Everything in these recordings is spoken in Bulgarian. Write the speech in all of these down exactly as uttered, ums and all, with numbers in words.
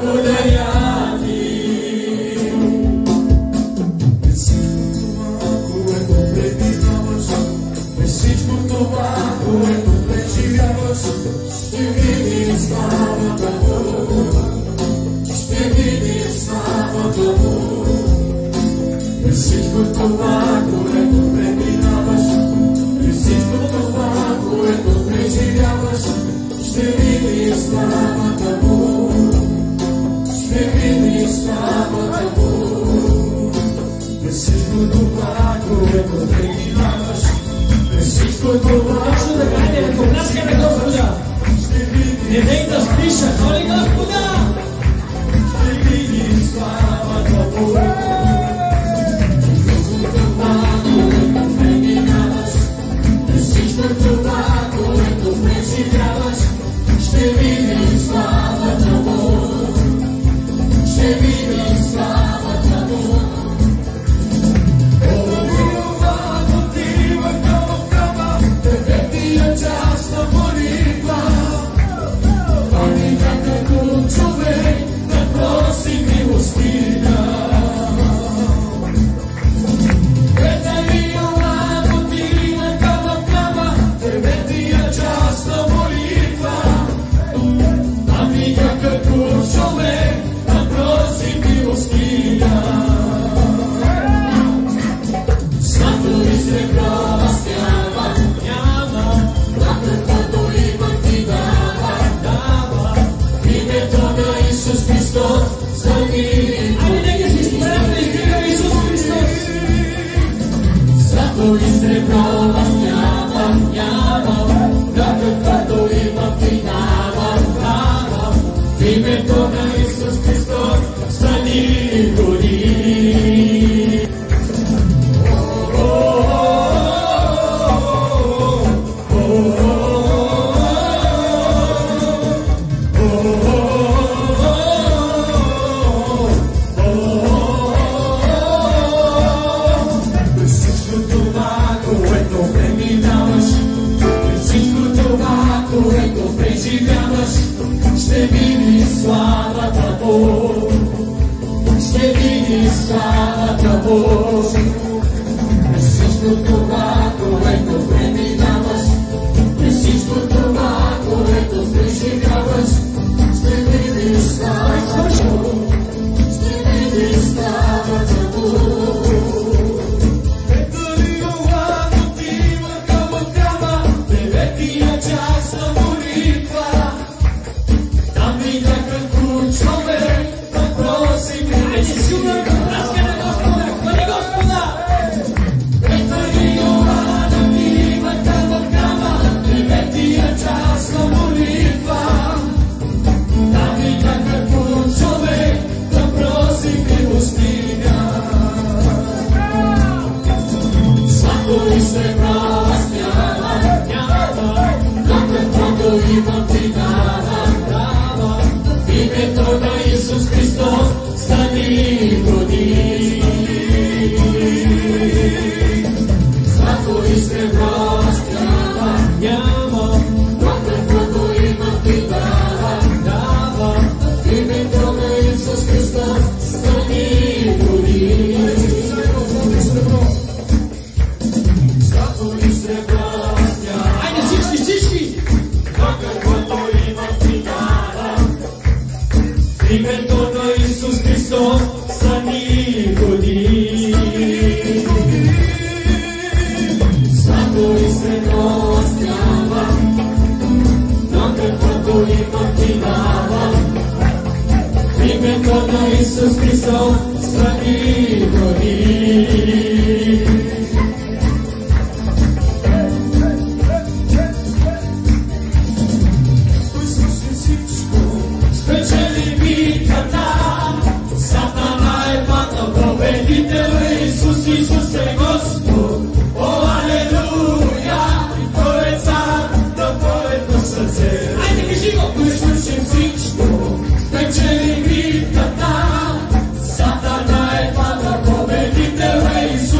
Satana e Padre, come dite voi,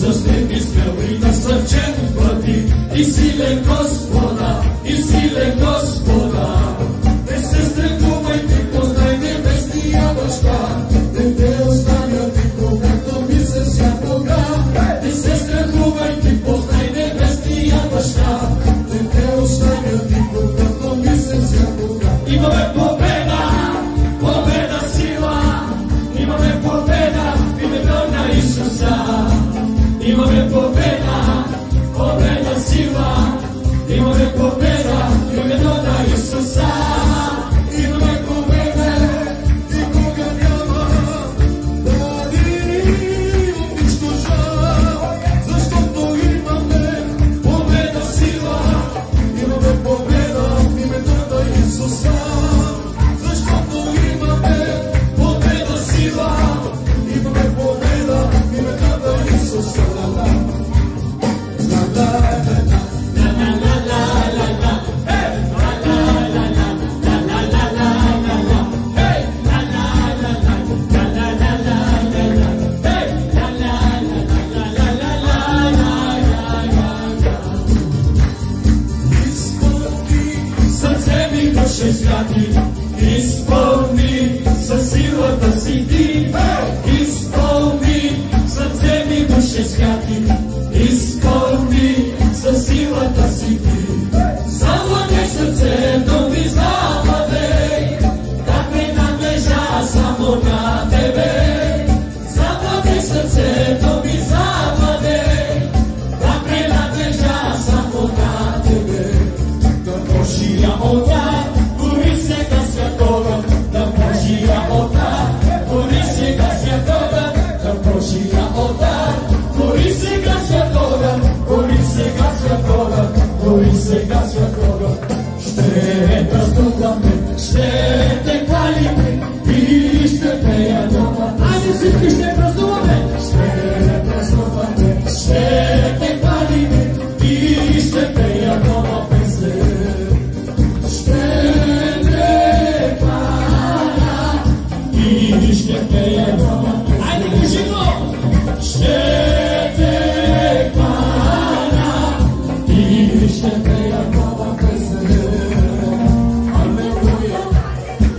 stepis pełina sercem bati i sile Gospoda, i sile Gospoda. Te sestre kumaj ti poznaj nebesnija Božka, te te ostavlja ti когато ми се всякога. Te sestre kumaj ti poznaj nebesnija Božka, te te ostavlja ti когато ми се всякога. Имаме победа, победа сила, имаме победа в името на Исуса. Имаме победа, победа сила, имаме победа в името на Исуса. Имаме победа, никога няма да ни унищожа, защото имаме победа сила, имаме победа в името на Исуса. Защото имаме победа сила, имаме победа в името на Исуса. Изпълни със силата си ти, изпълни сърце ми душе святи, изпълни със силата си ти. Завладей сърцето ми, завладей, да принадлежа само на тебе. Завладей сърцето ми, завладей, да принадлежа само на тебе. Да Божия отдар da Božija otar, kori se ga svjatoga, da Božija otar, kori se ga svjatoga, kori se ga svjatoga, kori se ga svjatoga. Ще празнуваме, ще те хвалиме и ще пея дома. Айде всички ще празнуваме, ще празнуваме, ще те хвалиме и ще пея дома песен. И ще пея дома. Айде кажи го! Ще те хваля и ще пея дома песен. Алелуя,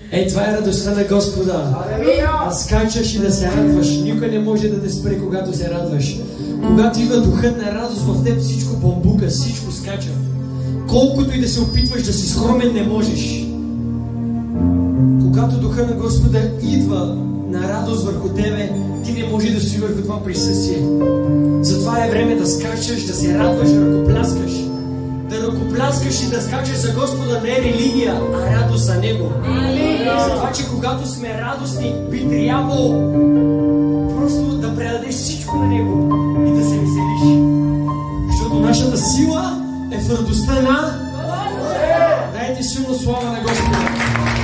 Ей, това е радостта на Господа. Да скачаш и да се радваш. Никой не може да те спре, когато се радваш. Когато идва духът на радост в теб, всичко бамбука, всичко скача. Колкото и да се опитваш да си скромен, не можеш. Когато духът на Господа идва на радост върху тебе, ти не можеш да си върху това присъствие. Затова е време да скачаш, да се радваш, да ръкопляскаш. Да ръкопляскаш и да скачаш за Господа не е религия, а радост за Него. Затова, че когато сме радостни, би трябвало просто да предадеш всичко на Него и да се веселиш. Защото нашата сила е в радостта на... Дайте силно слава на Господа.